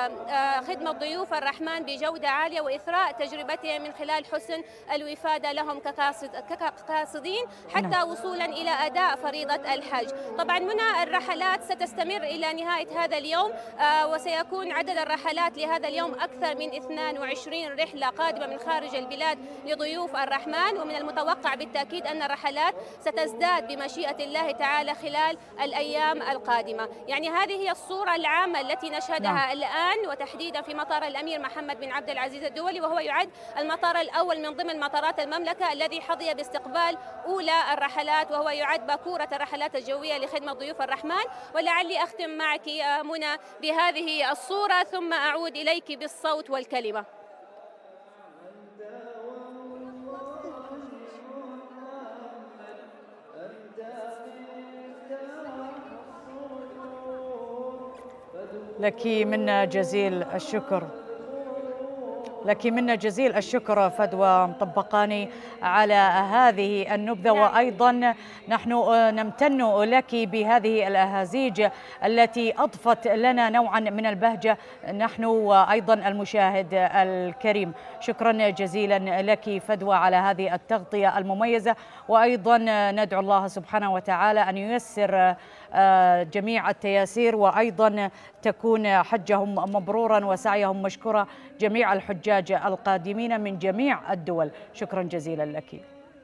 خدمة ضيوف الرحمن بجودة عالية وإثراء تجربتهم من خلال حسن الوفادة لهم كقاصدين، حتى وصولا إلى إلى أداء فريضة الحج. طبعا منى الرحلات ستستمر إلى نهاية هذا اليوم، وسيكون عدد الرحلات لهذا اليوم أكثر من 22 رحلة قادمة من خارج البلاد لضيوف الرحمن، ومن المتوقع بالتأكيد أن الرحلات ستزداد بمشيئة الله تعالى خلال الأيام القادمة. يعني هذه هي الصورة العامة التي نشهدها الآن، وتحديدا في مطار الأمير محمد بن عبد العزيز الدولي، وهو يعد المطار الأول من ضمن مطارات المملكة الذي حظي باستقبال أولى الرحلات، وهو يعد باكورة الرحلات الجوية لخدمة ضيوف الرحمن. ولعلي أختم معك منى بهذه الصورة ثم أعود إليك بالصوت والكلمة. لك منا جزيل الشكر، لك منا جزيل الشكر فدوى مطبقاني على هذه النبذة، وأيضا نحن نمتن لك بهذه الأهازيج التي أضفت لنا نوعا من البهجة نحن وأيضا المشاهد الكريم. شكرا جزيلا لك فدوى على هذه التغطية المميزة، وأيضا ندعو الله سبحانه وتعالى أن ييسر جميع التياسير، وأيضا تكون حجهم مبرورا وسعيهم مشكورا جميع الحجاج القادمين من جميع الدول. شكرا جزيلا لك.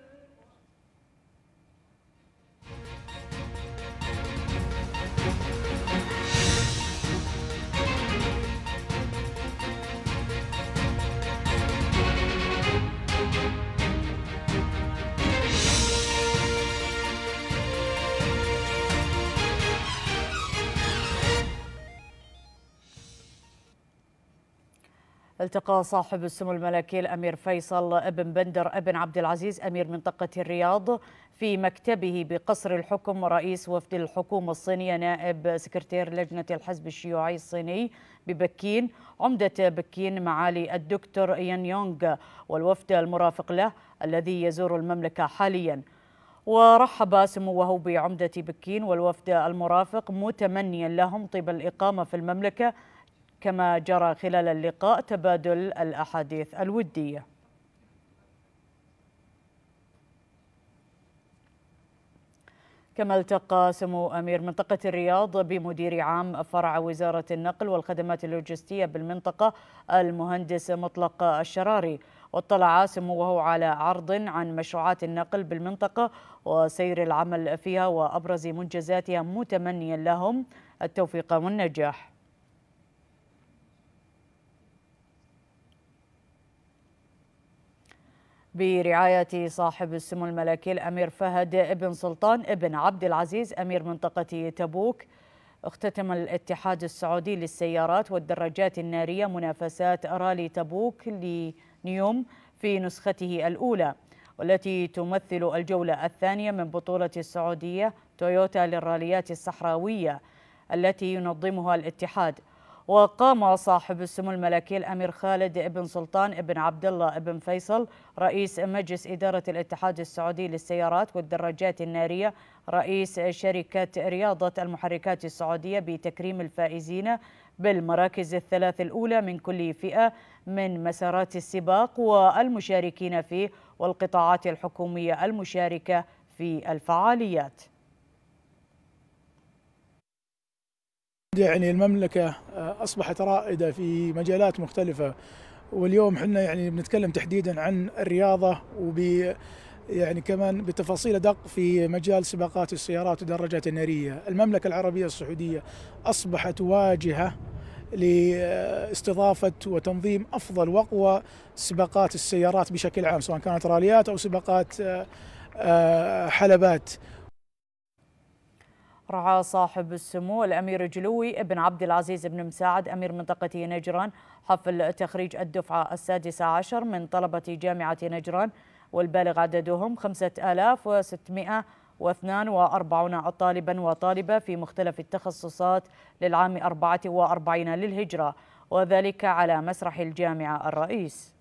التقى صاحب السمو الملكي الأمير فيصل ابن بندر ابن عبد العزيز أمير منطقة الرياض في مكتبه بقصر الحكم رئيس وفد الحكومة الصينية نائب سكرتير لجنة الحزب الشيوعي الصيني ببكين عمدة بكين معالي الدكتور يان يونغ والوفد المرافق له الذي يزور المملكة حاليا. ورحب سموه بعمدة بكين والوفد المرافق متمنيا لهم طيب الإقامة في المملكة، كما جرى خلال اللقاء تبادل الأحاديث الودية. كما التقى سمو أمير منطقة الرياض بمدير عام فرع وزارة النقل والخدمات اللوجستية بالمنطقة المهندس مطلق الشراري، واطلع سموه على عرض عن مشروعات النقل بالمنطقة وسير العمل فيها وأبرز منجزاتها متمنيا لهم التوفيق والنجاح. برعاية صاحب السمو الملكي الأمير فهد ابن سلطان ابن عبد العزيز أمير منطقة تبوك، اختتم الاتحاد السعودي للسيارات والدراجات النارية منافسات رالي تبوك لنيوم في نسخته الأولى، والتي تمثل الجولة الثانية من بطولة السعودية تويوتا للراليات الصحراوية التي ينظمها الاتحاد. وقام صاحب السمو الملكي الأمير خالد ابن سلطان ابن عبد الله ابن فيصل رئيس مجلس إدارة الاتحاد السعودي للسيارات والدراجات النارية رئيس شركة رياضة المحركات السعودية بتكريم الفائزين بالمراكز الثلاث الأولى من كل فئة من مسارات السباق والمشاركين فيه والقطاعات الحكومية المشاركة في الفعاليات. يعني المملكة أصبحت رائدة في مجالات مختلفة، واليوم حنا يعني بنتكلم تحديدا عن الرياضة يعني كمان بتفاصيل أدق في مجال سباقات السيارات والدراجات النارية. المملكة العربية السعودية أصبحت واجهة لاستضافة وتنظيم أفضل وأقوى سباقات السيارات بشكل عام، سواء كانت راليات أو سباقات حلبات. رعى صاحب السمو الأمير جلوي ابن عبد العزيز بن مساعد أمير منطقة نجران حفل تخريج الدفعة 16 من طلبة جامعة نجران، والبالغ عددهم 5642 طالبا وطالبة في مختلف التخصصات للعام 44 للهجرة، وذلك على مسرح الجامعة الرئيس.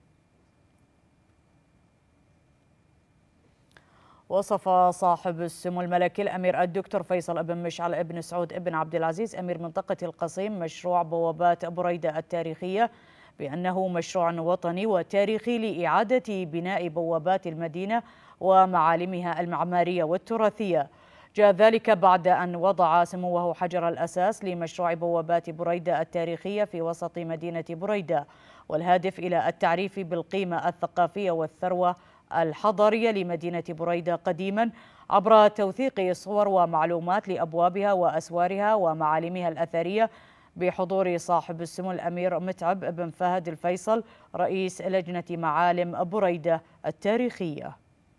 وصف صاحب السمو الملكي الأمير الدكتور فيصل بن مشعل ابن سعود ابن عبد العزيز أمير منطقة القصيم مشروع بوابات بريدة التاريخية بأنه مشروع وطني وتاريخي لإعادة بناء بوابات المدينة ومعالمها المعمارية والتراثية. جاء ذلك بعد أن وضع سموه حجر الأساس لمشروع بوابات بريدة التاريخية في وسط مدينة بريدة، والهادف إلى التعريف بالقيمة الثقافية والثروة الحضارية لمدينة بريدة قديما عبر توثيق صور ومعلومات لأبوابها وأسوارها ومعالمها الأثرية، بحضور صاحب السمو الأمير متعب بن فهد الفيصل رئيس لجنة معالم بريدة التاريخية.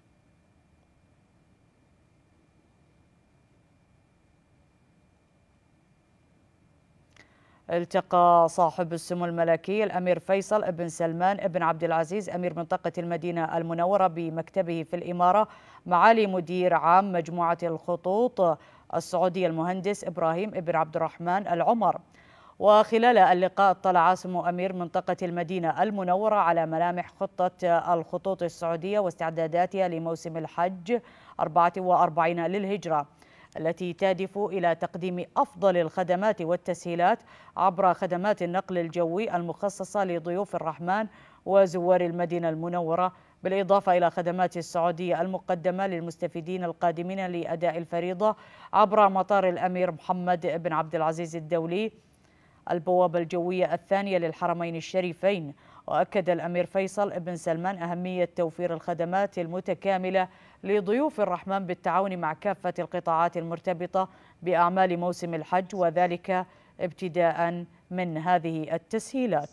التقى صاحب السمو الملكي الأمير فيصل بن سلمان بن عبد العزيز أمير منطقة المدينة المنورة بمكتبه في الإمارة معالي مدير عام مجموعة الخطوط السعودية المهندس إبراهيم بن عبد الرحمن العمر. وخلال اللقاء اطلع سمو أمير منطقة المدينة المنورة على ملامح خطة الخطوط السعودية واستعداداتها لموسم الحج 44 للهجرة، التي تهدف إلى تقديم أفضل الخدمات والتسهيلات عبر خدمات النقل الجوي المخصصة لضيوف الرحمن وزوار المدينة المنورة، بالإضافة إلى خدمات السعودية المقدمة للمستفيدين القادمين لأداء الفريضة عبر مطار الأمير محمد بن عبد العزيز الدولي، البوابة الجوية الثانية للحرمين الشريفين. وأكد الأمير فيصل بن سلمان أهمية توفير الخدمات المتكاملة لضيوف الرحمن بالتعاون مع كافة القطاعات المرتبطة بأعمال موسم الحج، وذلك ابتداء من هذه التسهيلات.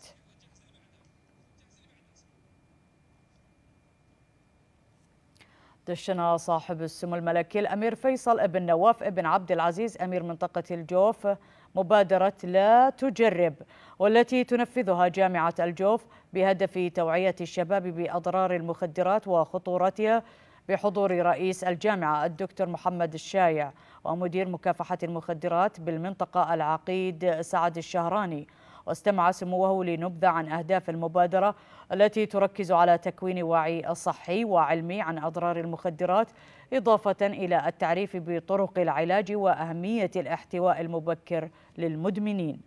دشن صاحب السمو الملكي الأمير فيصل بن نواف بن عبد العزيز أمير منطقة الجوف مبادرة لا تجرب، والتي تنفذها جامعة الجوف بهدف توعية الشباب بأضرار المخدرات وخطورتها، بحضور رئيس الجامعة الدكتور محمد الشايع ومدير مكافحة المخدرات بالمنطقة العقيد سعد الشهراني. واستمع سموه لنبذة عن أهداف المبادرة التي تركز على تكوين وعي صحي وعلمي عن أضرار المخدرات، إضافة إلى التعريف بطرق العلاج وأهمية الاحتواء المبكر للمدمنين.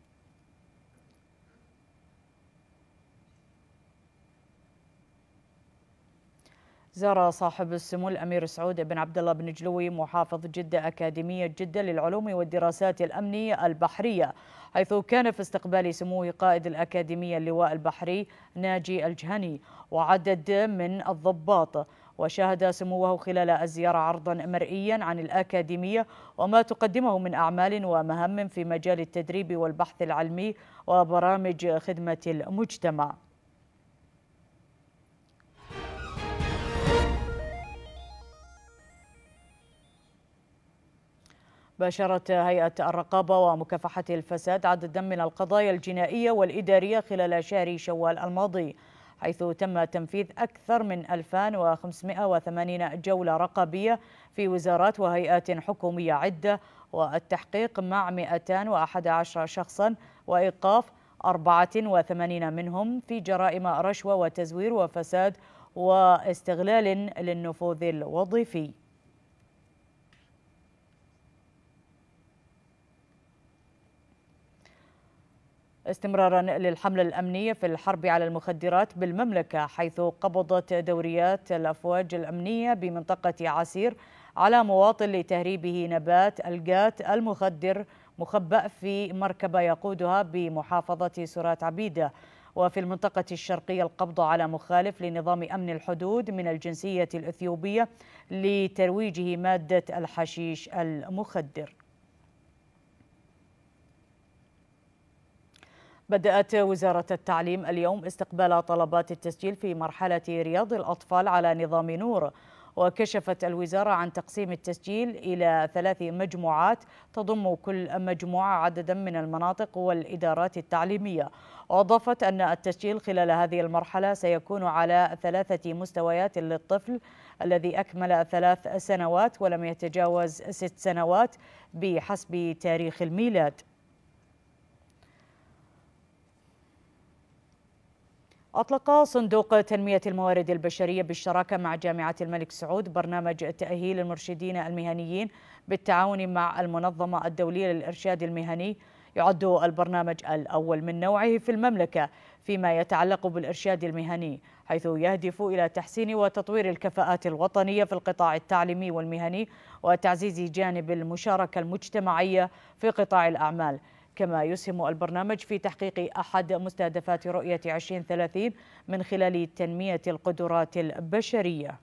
زار صاحب السمو الأمير سعود بن عبد الله بن جلوي محافظ جدة أكاديمية جدة للعلوم والدراسات الأمنية البحرية، حيث كان في استقبال سموه قائد الأكاديمية اللواء البحري ناجي الجهني وعدد من الضباط. وشاهد سموه خلال الزيارة عرضا مرئيا عن الأكاديمية وما تقدمه من أعمال ومهام في مجال التدريب والبحث العلمي وبرامج خدمة المجتمع. باشرت هيئة الرقابة ومكافحة الفساد عددا من القضايا الجنائية والإدارية خلال شهر شوال الماضي، حيث تم تنفيذ أكثر من 2580 جولة رقابية في وزارات وهيئات حكومية عدة، والتحقيق مع 211 شخصا وإيقاف 84 منهم في جرائم رشوة وتزوير وفساد واستغلال للنفوذ الوظيفي. استمرارا للحملة الأمنية في الحرب على المخدرات بالمملكة، حيث قبضت دوريات الأفواج الأمنية بمنطقة عسير على مواطن لتهريبه نبات الجات المخدر مخبأ في مركبة يقودها بمحافظة سورات عبيدة. وفي المنطقة الشرقية القبض على مخالف لنظام أمن الحدود من الجنسية الإثيوبية لترويجه مادة الحشيش المخدر. بدأت وزارة التعليم اليوم استقبال طلبات التسجيل في مرحلة رياض الأطفال على نظام نور، وكشفت الوزارة عن تقسيم التسجيل إلى 3 مجموعات تضم كل مجموعة عددا من المناطق والإدارات التعليمية. وأضافت أن التسجيل خلال هذه المرحلة سيكون على 3 مستويات للطفل الذي أكمل 3 سنوات ولم يتجاوز 6 سنوات بحسب تاريخ الميلاد. أطلق صندوق تنمية الموارد البشرية بالشراكة مع جامعة الملك سعود برنامج تأهيل المرشدين المهنيين بالتعاون مع المنظمة الدولية للإرشاد المهني. يعد البرنامج الأول من نوعه في المملكة فيما يتعلق بالإرشاد المهني، حيث يهدف إلى تحسين وتطوير الكفاءات الوطنية في القطاع التعليمي والمهني وتعزيز جانب المشاركة المجتمعية في قطاع الأعمال. كما يسهم البرنامج في تحقيق أحد مستهدفات رؤية 2030 من خلال تنمية القدرات البشرية.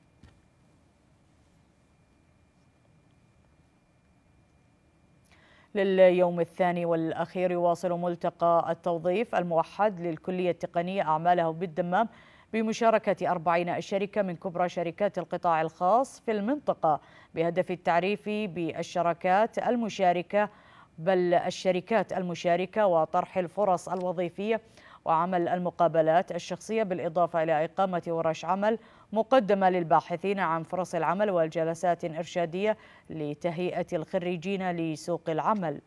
لليوم الثاني والأخير يواصل ملتقى التوظيف الموحد للكلية التقنية أعماله بالدمام بمشاركة 40 شركة من كبرى شركات القطاع الخاص في المنطقة، بهدف التعريف بالشراكات المشاركة الشركات المشاركة وطرح الفرص الوظيفية وعمل المقابلات الشخصية، بالإضافة إلى إقامة ورش عمل مقدمة للباحثين عن فرص العمل وجلسات إرشادية لتهيئة الخريجين لسوق العمل.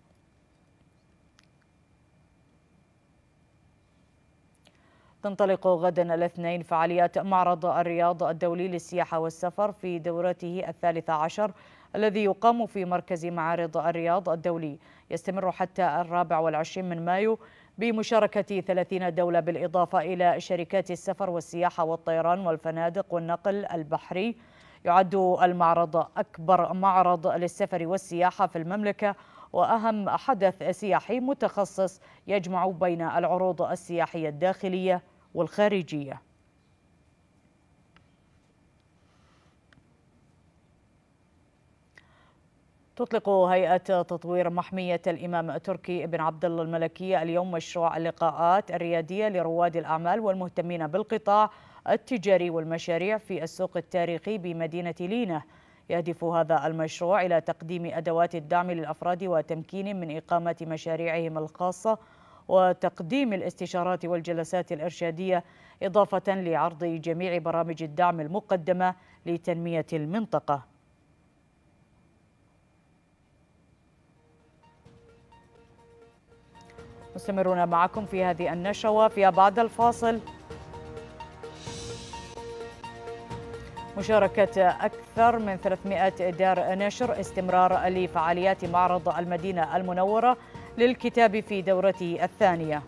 تنطلق غدا الاثنين فعاليات معرض الرياض الدولي للسياحة والسفر في دورته 13 الذي يقام في مركز معارض الرياض الدولي، يستمر حتى 24 من مايو بمشاركة 30 دولة، بالإضافة إلى شركات السفر والسياحة والطيران والفنادق والنقل البحري. يعد المعرض أكبر معرض للسفر والسياحة في المملكة وأهم حدث سياحي متخصص يجمع بين العروض السياحية الداخلية والخارجية. تطلق هيئة تطوير محمية الإمام تركي بن عبد الله الملكية اليوم مشروع اللقاءات الريادية لرواد الأعمال والمهتمين بالقطاع التجاري والمشاريع في السوق التاريخي بمدينة لينة. يهدف هذا المشروع إلى تقديم أدوات الدعم للأفراد وتمكين من إقامة مشاريعهم الخاصة وتقديم الاستشارات والجلسات الإرشادية، إضافة لعرض جميع برامج الدعم المقدمة لتنمية المنطقة. مستمرون معكم في هذه النشرة. وفيها بعد الفاصل مشاركة أكثر من 300 دار نشر، استمرار لفعاليات معرض المدينة المنورة للكتاب في دورته الثانية.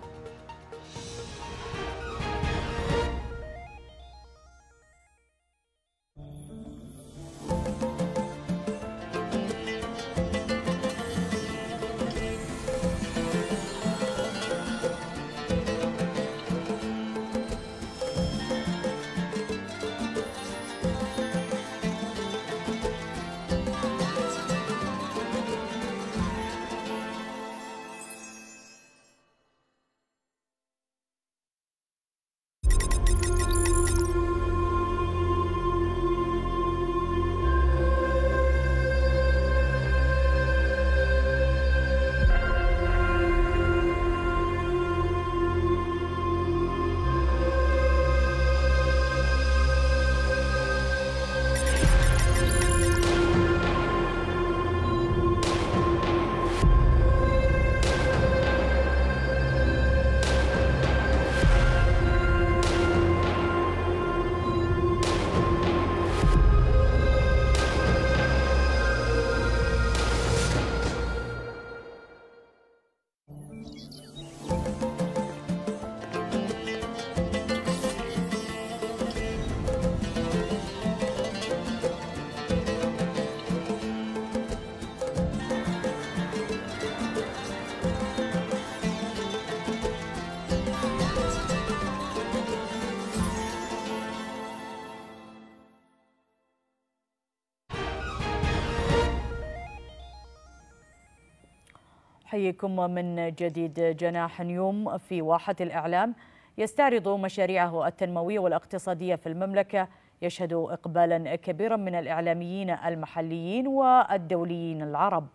حييكم من جديد. جناح نيوم في واحة الإعلام يستعرض مشاريعه التنموية والاقتصادية في المملكة، يشهد إقبالا كبيرا من الإعلاميين المحليين والدوليين العرب.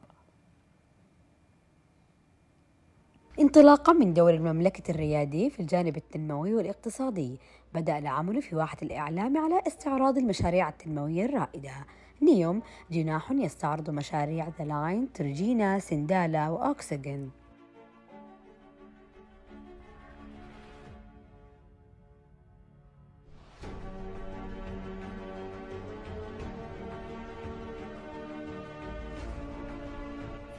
انطلاقا من دور المملكة الريادي في الجانب التنموي والاقتصادي، بدأ العمل في واحة الإعلام على استعراض المشاريع التنموية الرائدة. نيوم جناح يستعرض مشاريع ذا لاين، ترجينا، سندالا وأوكسجين.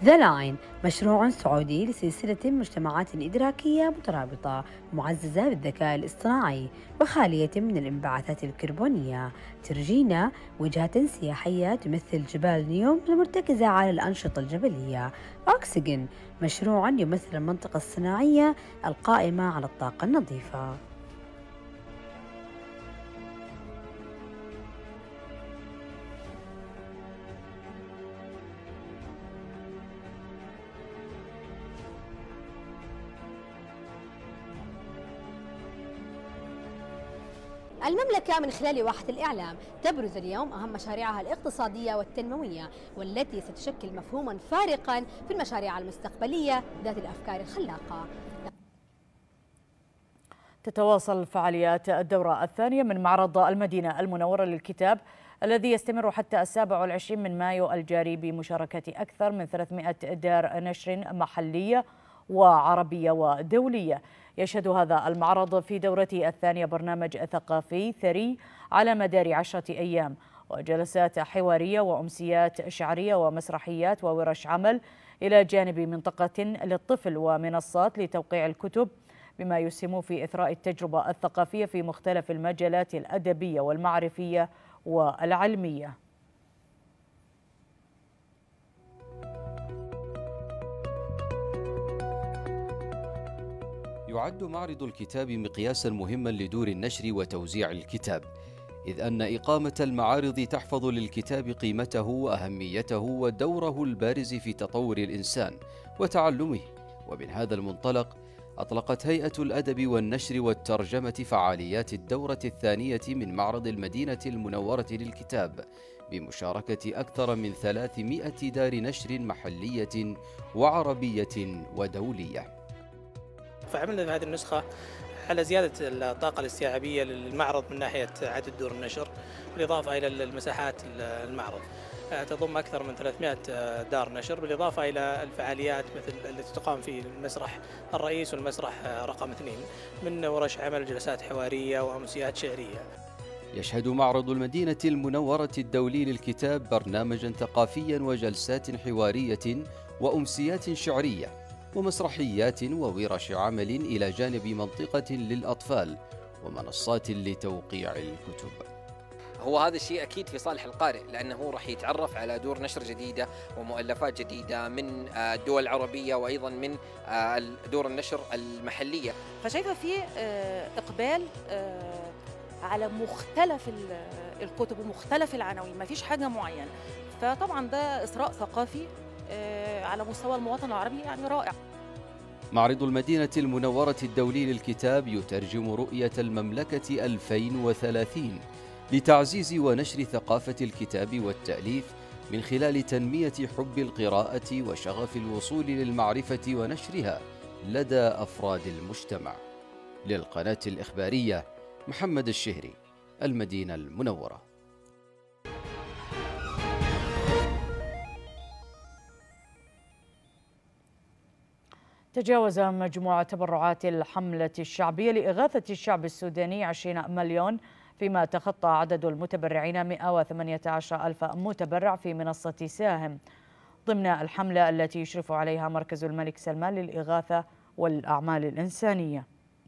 The Line مشروع سعودي لسلسلة مجتمعات إدراكية مترابطة معززة بالذكاء الاصطناعي وخالية من الانبعاثات الكربونية. ترجينا وجهة سياحية تمثل جبال نيوم المرتكزة على الأنشطة الجبلية. أوكسجين مشروع يمثل المنطقة الصناعية القائمة على الطاقة النظيفة. المملكة من خلال واحة الإعلام تبرز اليوم أهم مشاريعها الاقتصادية والتنموية، والتي ستشكل مفهوما فارقا في المشاريع المستقبلية ذات الأفكار الخلاقة. تتواصل فعاليات الدورة الثانية من معرض المدينة المنورة للكتاب الذي يستمر حتى 27 من مايو الجاري بمشاركة أكثر من 300 دار نشر محلية وعربية ودولية. يشهد هذا المعرض في دورته الثانية برنامج ثقافي ثري على مدار 10 أيام، وجلسات حوارية وأمسيات شعرية ومسرحيات وورش عمل، إلى جانب منطقة للطفل ومنصات لتوقيع الكتب، بما يسهم في إثراء التجربة الثقافية في مختلف المجالات الأدبية والمعرفية والعلمية. يعد معرض الكتاب مقياسا مهما لدور النشر وتوزيع الكتاب، إذ أن إقامة المعارض تحفظ للكتاب قيمته وأهميته ودوره البارز في تطور الإنسان وتعلمه. ومن هذا المنطلق أطلقت هيئة الأدب والنشر والترجمة فعاليات الدورة الثانية من معرض المدينة المنورة للكتاب بمشاركة أكثر من 300 دار نشر محلية وعربية ودولية. فعملنا في هذه النسخة على زيادة الطاقة الاستيعابية للمعرض من ناحية عدد دور النشر، بالإضافة إلى المساحات المعرض تضم أكثر من 300 دار نشر، بالإضافة إلى الفعاليات مثل التي تقام في المسرح الرئيس والمسرح رقم 2 من ورش عمل، جلسات حوارية وأمسيات شعرية. يشهد معرض المدينة المنورة الدولي للكتاب برنامجا ثقافيا وجلسات حوارية وأمسيات شعرية ومسرحيات وورش عمل، إلى جانب منطقة للأطفال ومنصات لتوقيع الكتب. هو هذا الشيء أكيد في صالح القارئ، لأنه راح يتعرف على دور نشر جديدة ومؤلفات جديدة من الدول العربية وأيضا من دور النشر المحلية. فشايفة فيه إقبال على مختلف الكتب ومختلف العناوين، ما فيش حاجة معينة، فطبعا ده إثراء ثقافي على مستوى المواطن العربي يعني رائع. معرض المدينة المنورة الدولي للكتاب يترجم رؤية المملكة 2030 لتعزيز ونشر ثقافة الكتاب والتأليف من خلال تنمية حب القراءة وشغف الوصول للمعرفة ونشرها لدى أفراد المجتمع. للقناة الإخبارية محمد الشهري، المدينة المنورة. تجاوز مجموع تبرعات الحملة الشعبية لإغاثة الشعب السوداني 20 مليون، فيما تخطى عدد المتبرعين 118 ألف متبرع في منصة ساهم ضمن الحملة التي يشرف عليها مركز الملك سلمان للإغاثة والأعمال الإنسانية.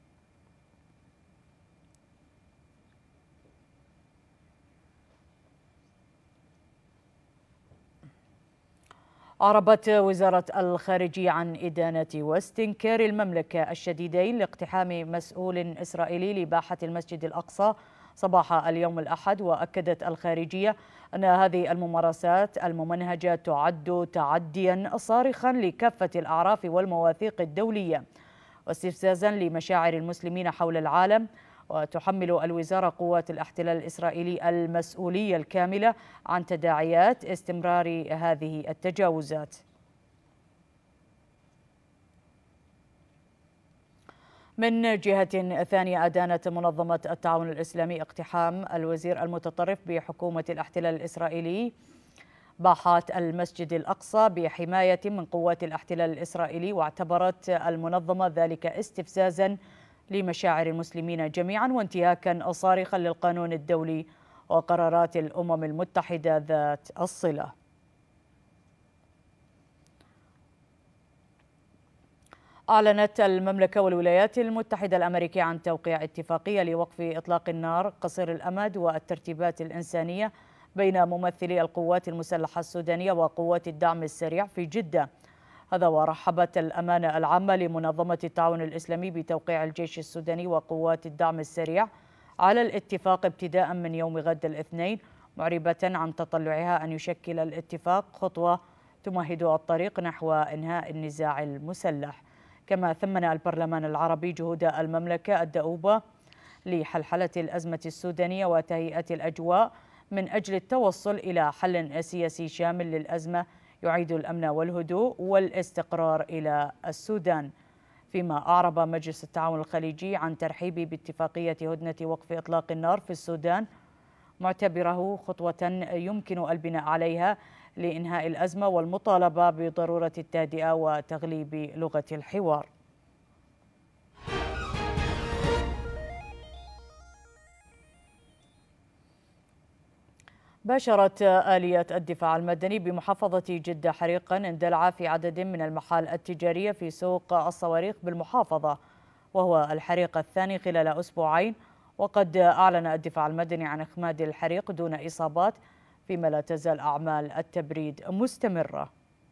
أعربت وزارة الخارجية عن إدانة واستنكار المملكة الشديدين لاقتحام مسؤول إسرائيلي لباحة المسجد الأقصى صباح اليوم الأحد. وأكدت الخارجية أن هذه الممارسات الممنهجة تعد تعديا صارخا لكافة الأعراف والمواثيق الدولية واستفزازا لمشاعر المسلمين حول العالم، وتحمل الوزارة قوات الاحتلال الإسرائيلي المسؤولية الكاملة عن تداعيات استمرار هذه التجاوزات. من جهة ثانية، أدانت منظمة التعاون الإسلامي اقتحام الوزير المتطرف بحكومة الاحتلال الإسرائيلي باحات المسجد الأقصى بحماية من قوات الاحتلال الإسرائيلي، واعتبرت المنظمة ذلك استفزازا لمشاعر المسلمين جميعا وانتهاكا صارخا للقانون الدولي وقرارات الأمم المتحدة ذات الصلة. أعلنت المملكة والولايات المتحدة الأمريكية عن توقيع اتفاقية لوقف إطلاق النار قصير الأمد والترتيبات الإنسانية بين ممثلي القوات المسلحة السودانية وقوات الدعم السريع في جدة. هذا ورحبت الأمانة العامة لمنظمة التعاون الإسلامي بتوقيع الجيش السوداني وقوات الدعم السريع على الاتفاق ابتداء من يوم غد الاثنين، معربة عن تطلعها أن يشكل الاتفاق خطوة تمهد الطريق نحو إنهاء النزاع المسلح. كما ثمن البرلمان العربي جهود المملكة الدؤوبة لحلحلة الأزمة السودانية وتهيئة الأجواء من أجل التوصل إلى حل سياسي شامل للأزمة يعيد الأمن والهدوء والاستقرار إلى السودان. فيما أعرب مجلس التعاون الخليجي عن ترحيبه باتفاقية هدنة وقف إطلاق النار في السودان، معتبره خطوة يمكن البناء عليها لإنهاء الأزمة والمطالبة بضرورة التهدئة وتغليب لغة الحوار. باشرت آلية الدفاع المدني بمحافظة جدة حريقا اندلع في عدد من المحال التجارية في سوق الصواريخ بالمحافظة، وهو الحريق الثاني خلال أسبوعين. وقد أعلن الدفاع المدني عن إخماد الحريق دون إصابات، فيما لا تزال أعمال التبريد مستمرة.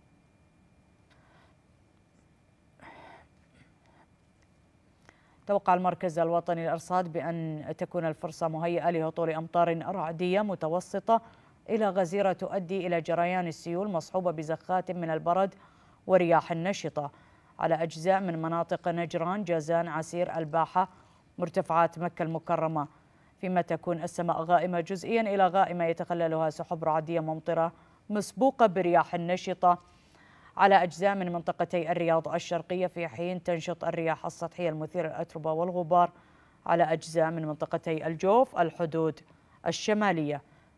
توقع المركز الوطني للأرصاد بأن تكون الفرصة مهيئة لهطول أمطار رعدية متوسطة إلى غزيرة تؤدي إلى جريان السيول مصحوبة بزخات من البرد ورياح نشطة على أجزاء من مناطق نجران، جازان، عسير، الباحة، مرتفعات مكة المكرمة، فيما تكون السماء غائمة جزئيا إلى غائمة يتخللها سحب رعدية ممطرة مسبوقة برياح نشطة على أجزاء من منطقتي الرياض الشرقية، في حين تنشط الرياح السطحية المثيرة للأتربة والغبار على أجزاء من منطقتي الجوف الحدود الشمالية.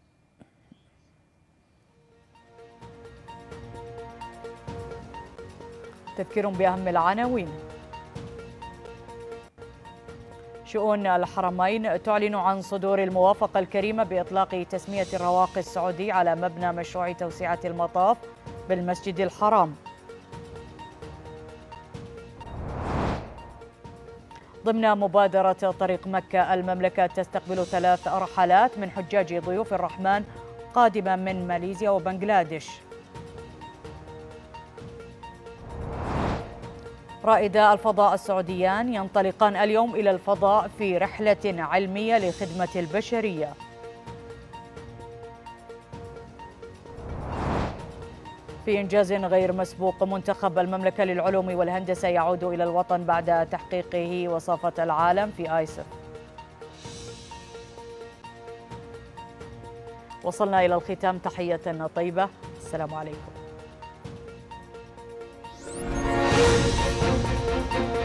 تذكير بأهم العناوين. شؤون الحرمين تعلن عن صدور الموافقة الكريمة بإطلاق تسمية الرواق السعودي على مبنى مشروع توسعة المطاف بالمسجد الحرام. ضمن مبادرة طريق مكة، المملكة تستقبل 3 رحلات من حجاج ضيوف الرحمن قادمة من ماليزيا وبنغلاديش. رائدا الفضاء السعوديان ينطلقان اليوم إلى الفضاء في رحلة علمية لخدمة البشرية. في إنجاز غير مسبوق، منتخب المملكة للعلوم والهندسة يعود إلى الوطن بعد تحقيقه وصافة العالم في آيسف. وصلنا إلى الختام، تحية طيبة، السلام عليكم.